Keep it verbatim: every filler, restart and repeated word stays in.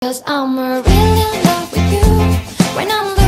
'Cause I'm really in love with you. When I'm